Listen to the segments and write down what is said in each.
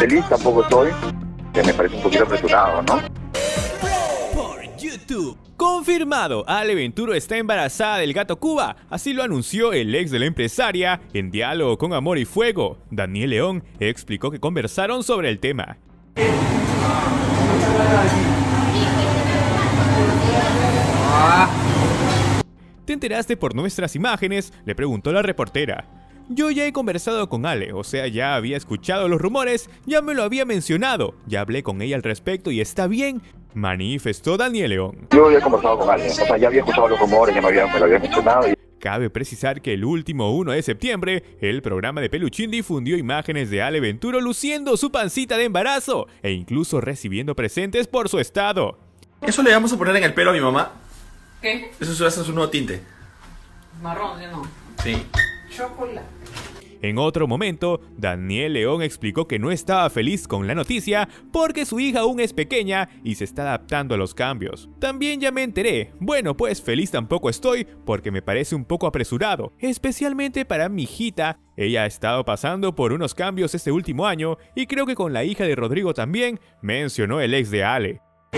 feliz tampoco estoy, que me parece un poquito apresurado, ¿no? Por YouTube. Confirmado, Ale Venturo está embarazada del gato Cuba. Así lo anunció el ex de la empresaria en diálogo con Amor y Fuego. Daniel León explicó que conversaron sobre el tema. ¿Te enteraste por nuestras imágenes?, le preguntó la reportera. Yo ya he conversado con Ale, o sea, ya había escuchado los rumores, ya me lo había mencionado, ya hablé con ella al respecto y está bien, manifestó Daniel León. Yo había conversado con alguien, o sea, ya había escuchado los rumores, ya me lo había mencionado. Cabe precisar que el último 1 de septiembre, el programa de Peluchín difundió imágenes de Ale Venturo luciendo su pancita de embarazo e incluso recibiendo presentes por su estado. Eso le vamos a poner en el pelo a mi mamá. ¿Qué? Eso es un nuevo tinte. Marrón, ¿sí no? Sí. Chocolate. En otro momento, Daniel León explicó que no estaba feliz con la noticia porque su hija aún es pequeña y se está adaptando a los cambios. También ya me enteré. Bueno, pues feliz tampoco estoy porque me parece un poco apresurado, especialmente para mi hijita. Ella ha estado pasando por unos cambios este último año y creo que con la hija de Rodrigo también, mencionó el ex de Ale.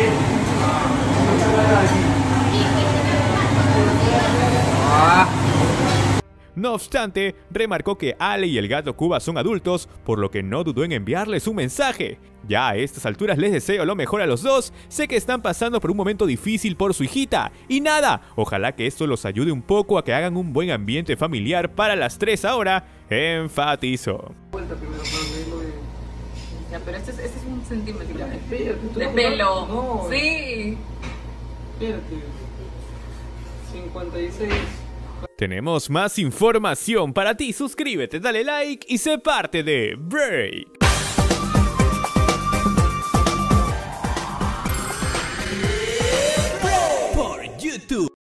No obstante, remarcó que Ale y el gato Cuba son adultos, por lo que no dudó en enviarles un mensaje. Ya a estas alturas les deseo lo mejor a los dos, sé que están pasando por un momento difícil por su hijita, y nada, ojalá que esto los ayude un poco a que hagan un buen ambiente familiar para las tres ahora, enfatizó. Ya, pero este es un centímetro. Ya, espérate, tú De no- pelo. No. Sí. Espérate. 56. Tenemos más información para ti, suscríbete, dale like y sé parte de Break.